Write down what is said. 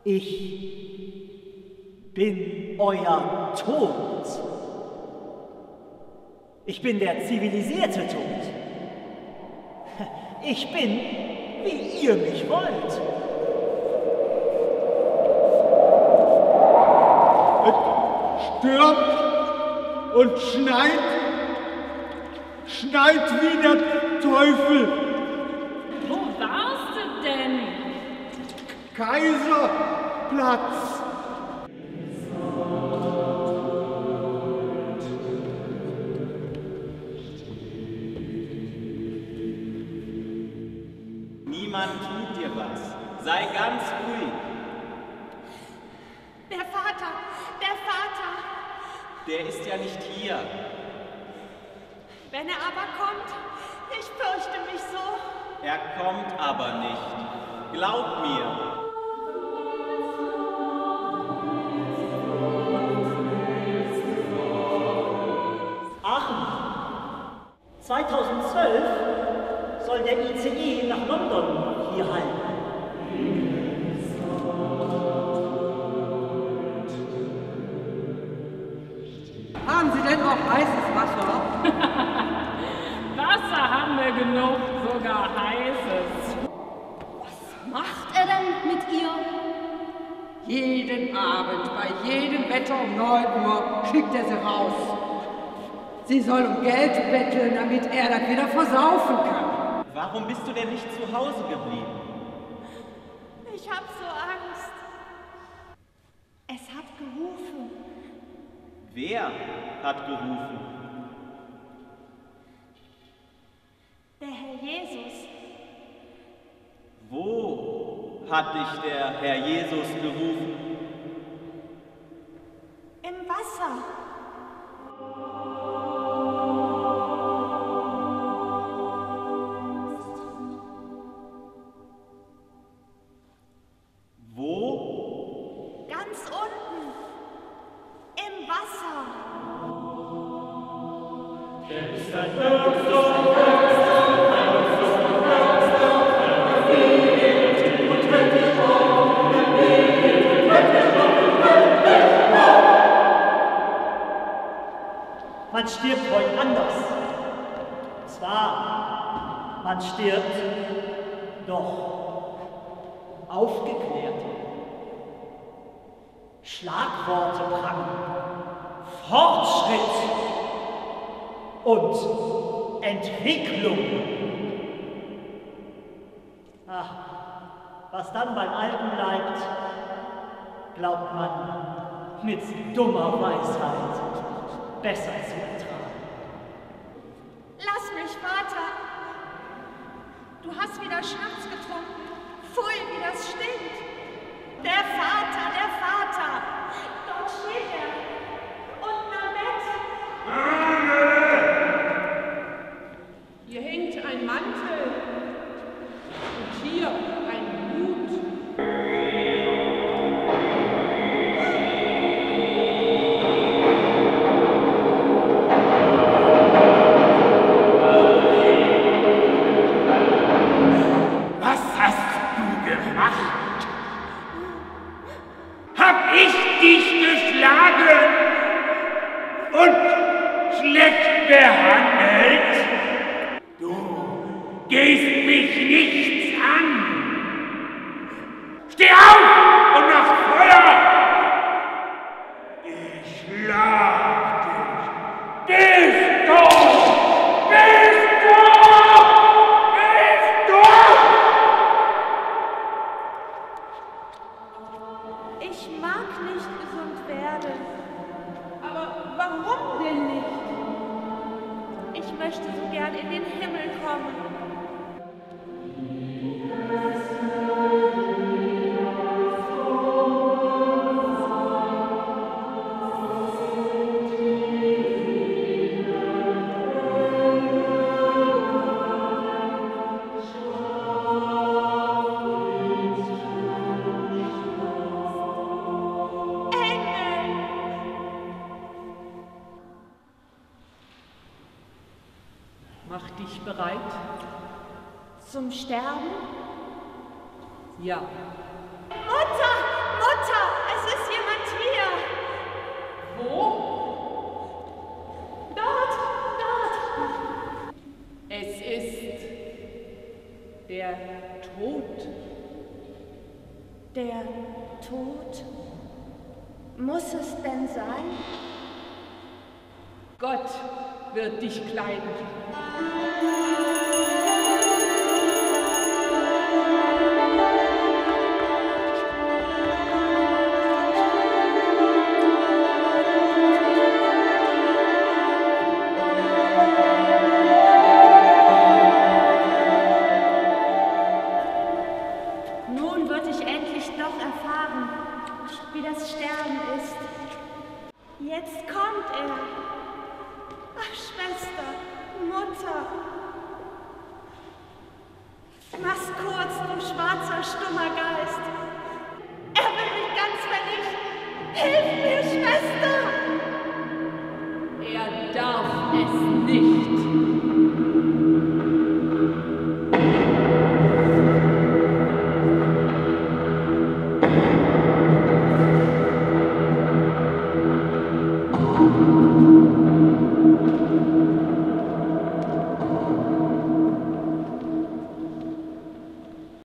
Ich bin euer Tod. Ich bin der zivilisierte Tod. Ich bin, wie ihr mich wollt. Es stürmt und schneit wie der Teufel. Wo warst du denn? Kaiserplatz. Niemand tut dir was. Sei ganz ruhig. Der Vater! Der ist ja nicht hier. Wenn er aber kommt, ich fürchte mich so. Er kommt aber nicht. Glaub mir. Aachen. 2012 soll der ICE nach London hier halten. Haben Sie denn auch heißes Wasser? Wasser haben wir genug, sogar heißes. Was macht er denn mit ihr? Jeden Abend, bei jedem Wetter um 9 Uhr, schickt er sie raus. Sie soll um Geld betteln, damit er das wieder versaufen kann. Warum bist du denn nicht zu Hause geblieben? Ich hab so Angst. Es hat gerufen. Wer hat gerufen? Der Herr Jesus. Wo hat dich der Herr Jesus gerufen? Im Wasser. Wo? Ganz unten. Im Wasser. Man stirbt heute anders. Und zwar, man stirbt doch aufgeklärt. Schlagworte prangen, Fortschritt und Entwicklung. Ach, was dann beim Alten bleibt, glaubt man mit dummer Weisheit besser zu ertragen. Lass mich, Vater. Du hast wieder Schnaps getrunken. Pfui, wie das stinkt. Der Vater, der Vater. Dort steht er. Unten am Bett. Hier hängt ein Mantel und hier ein Hut. Was hast du gemacht? Hab ich dich geschlagen und schlecht behandelt? Du gehst mich nichts an. Steh auf und nach Feuer! Ich schlag dich. Bist du! Bist du! Bist du! Ich mag nicht gesund werden. Aber warum denn nicht? Ich möchte so gern in den Himmel kommen. Mach dich bereit? Zum Sterben? Ja. Mutter! Der Tod? Muss es denn sein? Gott wird dich kleiden. Nun wird ich endlich doch erfahren, wie das Sterben ist. Jetzt kommt er. Ach, Schwester, Mutter. Mach's kurz, du schwarzer, stummer Geist. Er will mich ganz vernichten. Hilf mir, Schwester! Er darf es nicht.